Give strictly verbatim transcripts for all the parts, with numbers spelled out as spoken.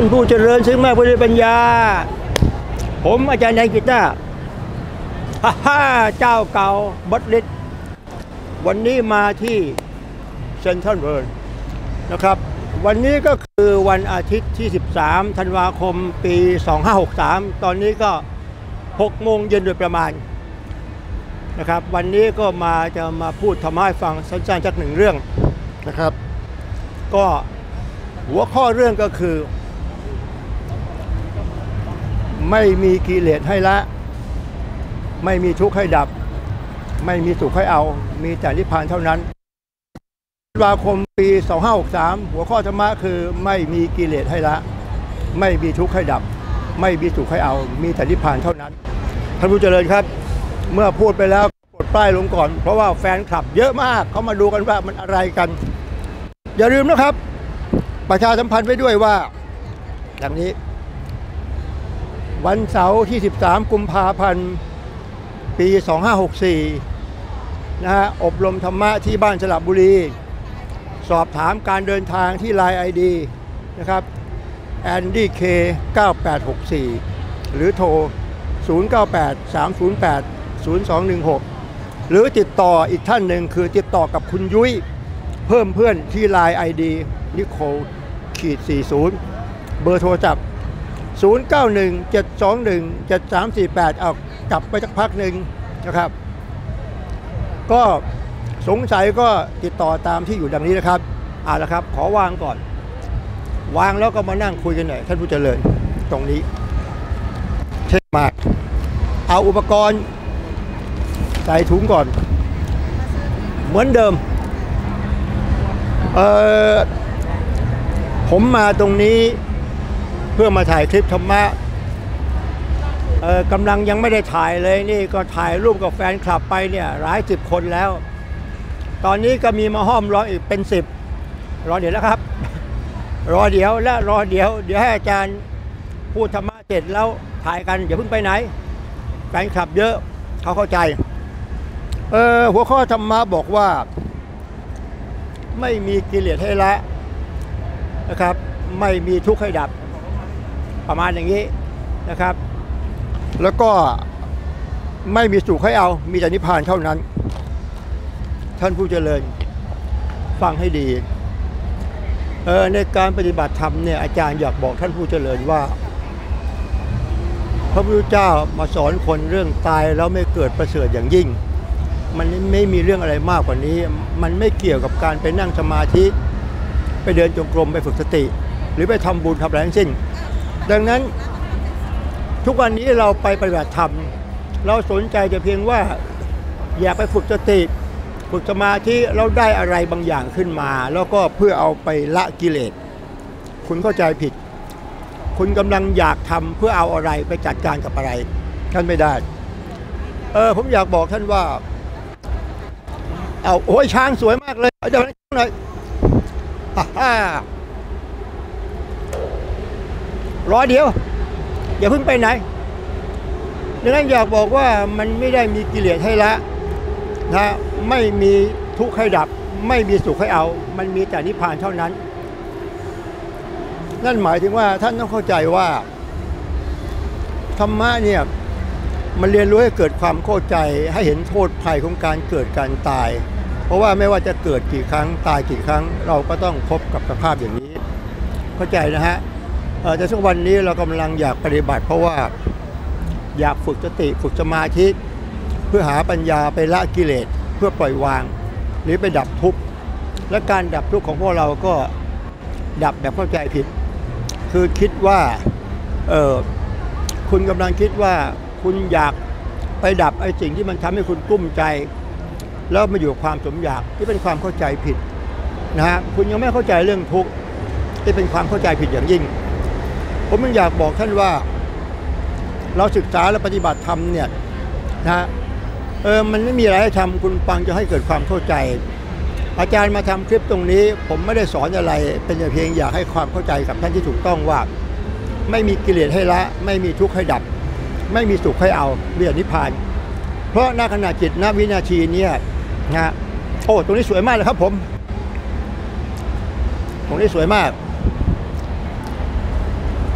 ผู้เจริญซึ่งมากด้วยปัญญาผมอาจารย์แดงกีตาร์ฮ่าฮ่าเจ้าเก่าบัตลิศวันนี้มาที่เซ็นทรัลเวิลด์นะครับวันนี้ก็คือวันอาทิตย์ที่สิบสามธันวาคมปีสองห้าหกสามตอนนี้ก็หกโมงเย็นโดยประมาณนะครับวันนี้ก็มาจะมาพูดธรรมะให้ฟังสั้นๆจากหนึ่งเรื่องนะครับก็หัวข้อเรื่องก็คือไม่มีกิเลสให้ละไม่มีทุกข์ให้ดับไม่มีสุขให้เอามีแต่นิพพานเท่านั้นธันวาคมปีสองห้าหกสามหัวข้อธรรมะคือไม่มีกิเลสให้ละไม่มีทุกข์ให้ดับไม่มีสุขให้เอามีแต่นิพพานเท่านั้นท่านผู้เจริญครับเมื่อพูดไปแล้วกดป้ายลงก่อนเพราะว่าแฟนคลับเยอะมากเขามาดูกันว่ามันอะไรกันอย่าลืมนะครับประชาสัมพันธ์ไว้ด้วยว่าอย่างนี้วันเสาร์ที่สิบสามกุมภาพันธ์ปีสองห้าหกสี่นะฮะอบรมธรรมะที่บ้านสระบุรีสอบถามการเดินทางที่ ไลน์ ไอ ดี นะครับ แอนดี้ เค เก้าแปดหกสี่ หรือโทร ศูนย์ เก้า แปด สาม ศูนย์ แปด ศูนย์ สอง หนึ่ง หก หรือติดต่ออีกท่านหนึ่งคือติดต่อกับคุณยุ้ยเพิ่มเพื่อนที่ ไลน์ ไอ ดี นิโคลขีดสี่สิบ เบอร์โทรศัพท์ศูนย์ เก้า หนึ่ง เจ็ด สอง หนึ่ง เจ็ด สาม สี่ แปดเอากลับไปสักพักหนึ่งนะครับก็สงสัยก็ติดต่อตามที่อยู่ดังนี้นะครับเอาละครับขอวางก่อนวางแล้วก็มานั่งคุยกันหน่อยท่านผู้เจริญตรงนี้เช็คมากเอาอุปกรณ์ใส่ถุงก่อนเหมือนเดิมเอ่อผมมาตรงนี้เพื่อมาถ่ายคลิปธรรมะเอ่อกำลังยังไม่ได้ถ่ายเลยนี่ก็ถ่ายรูปกับแฟนคลับไปเนี่ยหลายสิบคนแล้วตอนนี้ก็มีมาห้อมรออีกเป็นสิบรอเดี๋ยวแล้วครับรอเดี๋ยวและรอเดี๋ยวเดี๋ยวให้อาจารย์พูดธรรมะเสร็จแล้วถ่ายกันอย่าเพิ่งไปไหนแฟนคลับเยอะเขาเข้าใจเออหัวข้อธรรมะบอกว่าไม่มีกิเลสให้ละนะครับไม่มีทุกข์ให้ดับประมาณอย่างนี้นะครับแล้วก็ไม่มีสุขให้เอามีแต่นิพพานเท่านั้นท่านผู้เจริญฟังให้ดีเออในการปฏิบัติธรรมเนี่ยอาจารย์อยากบอกท่านผู้เจริญว่าพระพุทธเจ้ามาสอนคนเรื่องตายแล้วไม่เกิดประเสริฐอย่างยิ่งมันไม่มีเรื่องอะไรมากกว่านี้มันไม่เกี่ยวกับการไปนั่งสมาธิไปเดินจงกรมไปฝึกสติหรือไปทำบุญทำอะไรทั้งสิ้นดังนั้นทุกวันนี้เราไปปฏิบัติธรรมเราสนใจจะเพียงว่าอยากไปฝึกสติฝึกสมาธิเราได้อะไรบางอย่างขึ้นมาแล้วก็เพื่อเอาไปละกิเลสคุณเข้าใจผิดคุณกำลังอยากทำเพื่อเอาอะไรไปจัดการกับอะไรท่านไม่ได้เออผมอยากบอกท่านว่าเอาโอ้ยช้างสวยมากเลยเดี๋ยวช้างหน่อยฮ่ารอเดี๋ยวอย่าเพิ่งไปไหนดังนั้นอยากบอกว่ามันไม่ได้มีกิเลสให้ละนะไม่มีทุกข์ให้ดับไม่มีสุขให้เอามันมีแต่นิพพานเท่านั้นนั่นหมายถึงว่าท่านต้องเข้าใจว่าธรรมะเนี่ยมันเรียนรู้ให้เกิดความเข้าใจให้เห็นโทษภัยของการเกิดการตายเพราะว่าไม่ว่าจะเกิดกี่ครั้งตายกี่ครั้งเราก็ต้องพบกับสภาพอย่างนี้เข้าใจนะฮะแต่ทุกวันนี้เรากำลังอยากปฏิบัติเพราะว่าอยากฝึกสติฝึกสมาธิเพื่อหาปัญญาไปละกิเลสเพื่อปล่อยวางหรือไปดับทุกข์และการดับทุกข์ของพวกเราก็ดับแบบเข้าใจผิดคือคิดว่าเออคุณกำลังคิดว่าคุณอยากไปดับไอ้สิ่งที่มันทำให้คุณกลุ้มใจแล้วมาอยู่ความสมอยากที่เป็นความเข้าใจผิดนะฮะคุณยังไม่เข้าใจเรื่องทุกข์ที่เป็นความเข้าใจผิดอย่างยิ่งผมยังอยากบอกท่านว่าเราศึกษาและปฏิบัติธรรมเนี่ยนะเออมันไม่มีอะไรให้ทำคุณฟังจะให้เกิดความเข้าใจอาจารย์มาทำคลิปตรงนี้ผมไม่ได้สอนอะไรเป็นเพียงอยากให้ความเข้าใจกับท่านที่ถูกต้องว่าไม่มีกิเลสให้ละไม่มีทุกข์ให้ดับไม่มีสุขให้เอามีแต่นิพพานเพราะณขณะจิตณวินาทีนี้นะโอ้ตรงนี้สวยมากเลยครับผมตรงนี้สวยมาก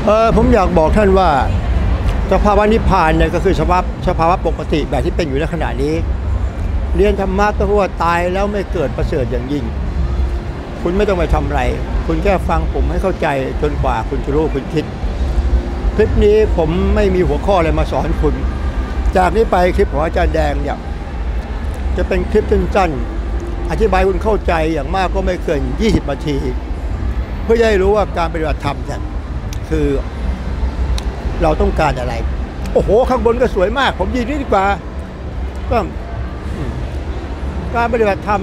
เออผมอยากบอกท่านว่าสภาวะนิพพานเนี่ยก็คือสภาพสภาวะปกติแบบที่เป็นอยู่ในขณะนี้เรียนธรรมะก็เพราะว่าตายแล้วไม่เกิดประเสริฐอย่างยิ่งคุณไม่ต้องไปทำอะไรคุณแค่ฟังผมให้เข้าใจจนกว่าคุณจะรู้คุณคิดคลิปนี้ผมไม่มีหัวข้ออะไรมาสอนคุณจากนี้ไปคลิปของอาจารย์แดงเนี่ยจะเป็นคลิปสั้นๆอธิบายคุณเข้าใจอย่างมากก็ไม่เกินยี่สิบนาทีเพื่อให้รู้ว่าการปฏิบัติธรรมเนี่ยคือเราต้องการอะไรโอ้โหข้างบนก็สวยมากผมยืนนี่ดีกว่าก็การปฏิบัติธรรม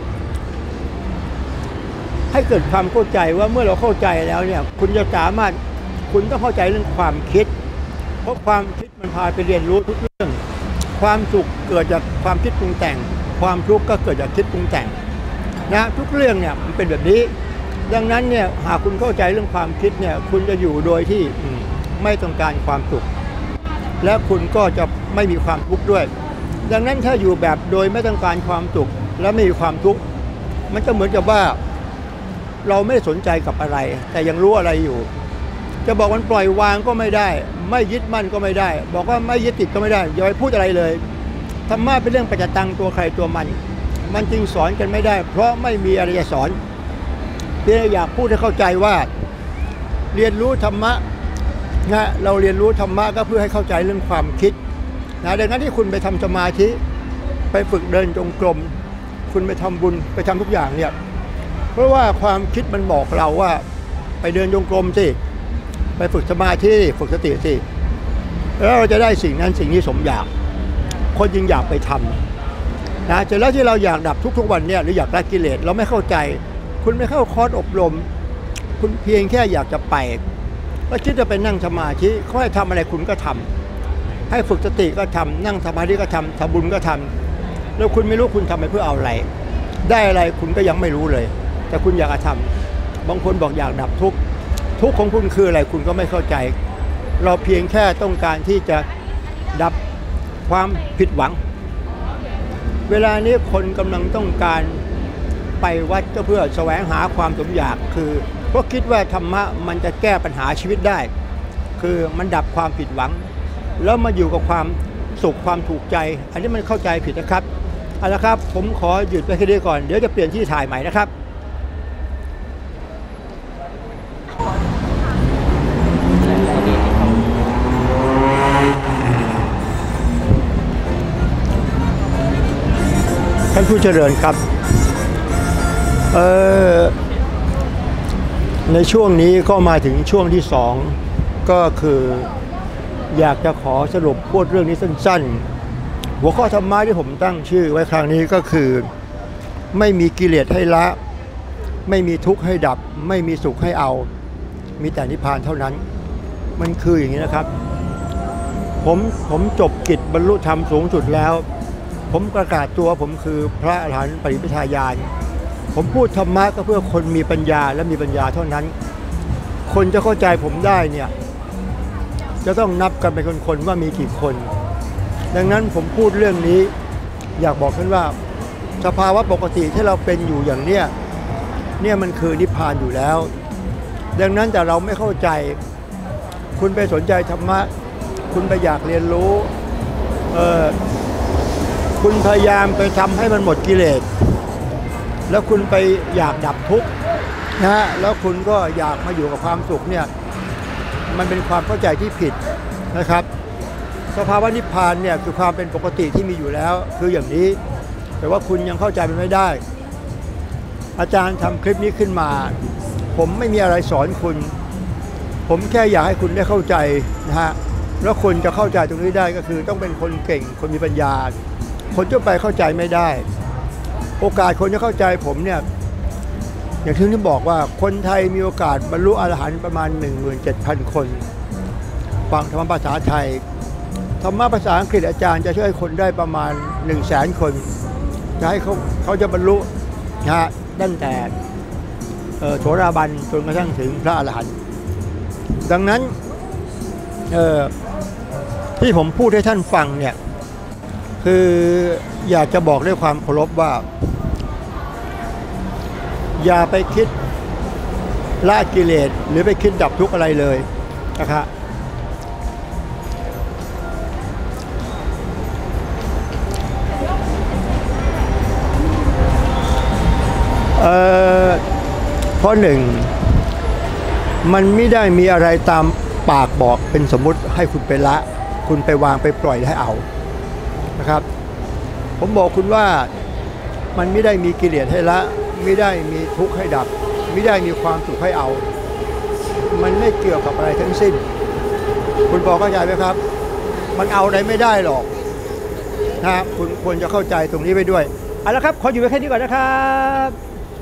ให้เกิดความเข้าใจว่าเมื่อเราเข้าใจแล้วเนี่ยคุณจะสามารถคุณต้องเข้าใจเรื่องความคิดเพราะความคิดมันพาไปเรียนรู้ทุกเรื่องความสุขเกิดจากความคิดปรุงแต่งความทุกข์ก็เกิดจากคิดปรุงแต่งนะทุกเรื่องเนี่ยมันเป็นแบบนี้ดังนั้นเนี่ยหากคุณเข้าใจเรื่องความคิดเนี่ยคุณจะอยู่โดยที่ไม่ต้องการความสุขและคุณก็จะไม่มีความทุกข์ด้วยดังนั้นถ้าอยู่แบบโดยไม่ต้องการความสุขและไม่มีความทุกข์มันจะเหมือนกับว่าเราไม่สนใจกับอะไรแต่ยังรู้อะไรอยู่จะบอกมันปล่อยวางก็ไม่ได้ไม่ยึดมั่นก็ไม่ได้บอกว่าไม่ยึดติดก็ไม่ได้อย่าไปพูดอะไรเลยธรรมะเป็นเรื่องปัจจตังตัวใครตัวมันมันจึงสอนกันไม่ได้เพราะไม่มีอะไรจะสอนเพียงอยากพูดให้เข้าใจว่าเรียนรู้ธรรมะนะเราเรียนรู้ธรรมะก็เพื่อให้เข้าใจเรื่องความคิดนะดังนั้นที่คุณไปทำสมาธิไปฝึกเดินจงกรมคุณไปทำบุญไปทำทุกอย่างเนี่ยเพราะว่าความคิดมันบอกเราว่าไปเดินจงกรมสิไปฝึกสมาธิฝึกสติสิแล้วเราจะได้สิ่งนั้นสิ่งนี้สมอยากคนจึงอยากไปทำนะแต่แล้วที่เราอยากดับทุกๆวันเนี่ยหรืออยากละกิเลสเราไม่เข้าใจคุณไม่เข้าคอร์สอบรมคุณเพียงแค่อยากจะไปแล้วคิดจะไปนั่งสมาธิเขาให้ทำอะไรคุณก็ทำให้ฝึกสติก็ทำนั่งสมาธิก็ทำทำบุญก็ทำแล้วคุณไม่รู้คุณทำไปเพื่อเอาอะไรได้อะไรคุณก็ยังไม่รู้เลยแต่คุณอยากจะทำบางคนบอกอยากดับทุกข์ทุกข์ของคุณคืออะไรคุณก็ไม่เข้าใจเราเพียงแค่ต้องการที่จะดับความผิดหวังเวลานี้คนกำลังต้องการไปวัดก็เพื่อแสวงหาความสมอยากคือเพราะคิดว่าธรรมะมันจะแก้ปัญหาชีวิตได้คือมันดับความผิดหวังแล้วมาอยู่กับความสุขความถูกใจอันนี้มันเข้าใจผิดนะครับเอาละครับผมขอหยุดไปแค่นี้ก่อนเดี๋ยวจะเปลี่ยนที่ถ่ายใหม่นะครับท่านผู้เจริญครับเอ่อในช่วงนี้ก็มาถึงช่วงที่สองก็คืออยากจะขอสรุปพูดเรื่องนี้สั้นๆหัวข้อธรรมะที่ผมตั้งชื่อไว้ครั้งนี้ก็คือไม่มีกิเลสให้ละไม่มีทุกข์ให้ดับไม่มีสุขให้เอามีแต่นิพพานเท่านั้นมันคืออย่างนี้นะครับผมผมจบกิจบรรลุธรรมสูงสุดแล้วผมประกาศตัวผมคือพระอรหันต์ปริภิทายานผมพูดธรรมะก็เพื่อคนมีปัญญาและมีปัญญาเท่านั้นคนจะเข้าใจผมได้เนี่ยจะต้องนับกันเป็นคนๆว่ามีกี่คนดังนั้นผมพูดเรื่องนี้อยากบอกท่านว่าสภาวะปกติที่เราเป็นอยู่อย่างเนี้ยเนี่ยมันคือนิพพานอยู่แล้วดังนั้นแต่เราไม่เข้าใจคุณไปสนใจธรรมะคุณไปอยากเรียนรู้เออคุณพยายามไปทำให้มันหมดกิเลสแล้วคุณไปอยากดับทุกข์นะฮะแล้วคุณก็อยากมาอยู่กับความสุขเนี่ยมันเป็นความเข้าใจที่ผิดนะครับสภาวะนิพพานเนี่ยคือความเป็นปกติที่มีอยู่แล้วคืออย่างนี้แต่ว่าคุณยังเข้าใจมันไม่ได้อาจารย์ทำคลิปนี้ขึ้นมาผมไม่มีอะไรสอนคุณผมแค่อยากให้คุณได้เข้าใจนะฮะแล้วคนจะเข้าใจตรงนี้ได้ก็คือต้องเป็นคนเก่งคนมีปัญญาคนทั่วไปเข้าใจไม่ได้โอกาสคนจะเข้าใจผมเนี่ยอย่างที่ที่บอกว่าคนไทยมีโอกาสบรรลุอรหันต์ประมาณ หนึ่งหมื่นเจ็ดพัน คนฟังธรรมภาษาไทยธรรมะภาษาอังกฤษอาจารย์จะช่วยคนได้ประมาณ หนึ่งแสน คนจะให้เขาเขาจะบรรลุนะฮะตั้งแต่โสดาบันจนกระทั่งถึงพระอรหันต์ดังนั้นที่ผมพูดให้ท่านฟังเนี่ยคืออยากจะบอกด้วยความเคารพว่าอย่าไปคิดละกิเลสหรือไปคิดดับทุกข์อะไรเลยนะครับเอ่อข้อหนึ่งมันไม่ได้มีอะไรตามปากบอกเป็นสมมุติให้คุณไปละคุณไปวางไปปล่อยให้เอานะครับผมบอกคุณว่ามันไม่ได้มีกิเลสให้ละไม่ได้มีทุกข์ให้ดับไม่ได้มีความสุขให้เอามันไม่เกี่ยวกับอะไรทั้งสิ้นคุณพอเข้าใจไหมครับมันเอาอะไรไม่ได้หรอกนะคุณควรจะเข้าใจตรงนี้ไปด้วยเอาละครับขออยู่ไว้แค่นี้ก่อนนะครับ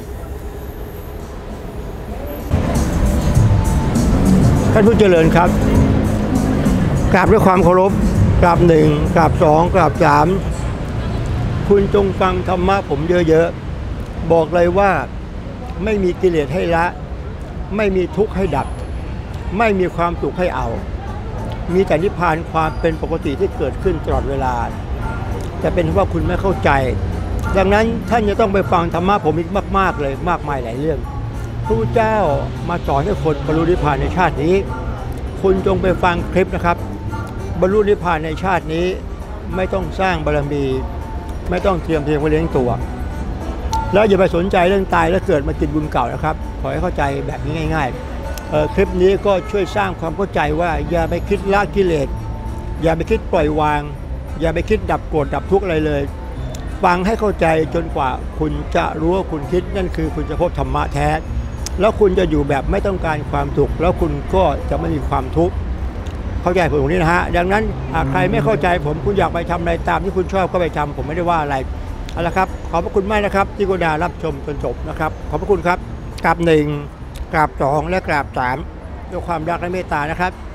ท่านผู้เจริญครับกราบด้วยความเคารพกราบหนึ่งกราบสองกราบสามคุณจงฟังธรรมะผมเยอะๆบอกเลยว่าไม่มีกิเลสให้ละไม่มีทุกข์ให้ดับไม่มีความสุขให้เอามีแต่นิพพานความเป็นปกติที่เกิดขึ้นตลอดเวลาแต่เป็นเพราะว่าคุณไม่เข้าใจดังนั้นท่านจะต้องไปฟังธรรมะผมอีกมากๆเลยมากมายหลายเรื่องพระพุทธเจ้ามาสอนให้คนบรรลุนิพพานในชาตินี้คุณจงไปฟังคลิปนะครับบรรลุนิพพานในชาตินี้ไม่ต้องสร้างบารมีไม่ต้องเตรียมเพียงไว้เลี้ยงตัวแล้วอย่าไปสนใจเรื่องตายแล้วเกิดมากินบุญเก่านะครับขอให้เข้าใจแบบนี้ง่ายๆคลิปนี้ก็ช่วยสร้างความเข้าใจว่าอย่าไปคิดละกิเลสอย่าไปคิดปล่อยวางอย่าไปคิดดับโกรธดับทุกข์อะไรเลยฟังให้เข้าใจจนกว่าคุณจะรู้ว่าคุณคิดนั่นคือคุณจะพบธรรมะแท้แล้วคุณจะอยู่แบบไม่ต้องการความสุขแล้วคุณก็จะไม่มีความทุกข์เข้าใจผมตรงนี้นะฮะดังนั้นใครไม่เข้าใจผมคุณอยากไปทำอะไรตามที่คุณชอบก็ไปทำผมไม่ได้ว่าอะไรเอาละครับขอบพระคุณมากนะครับที่กรุณารับชมจนจบนะครับขอบพระคุณครับกราบหนึ่งกราบสองและกราบสามด้วยความรักและเมตตานะครับ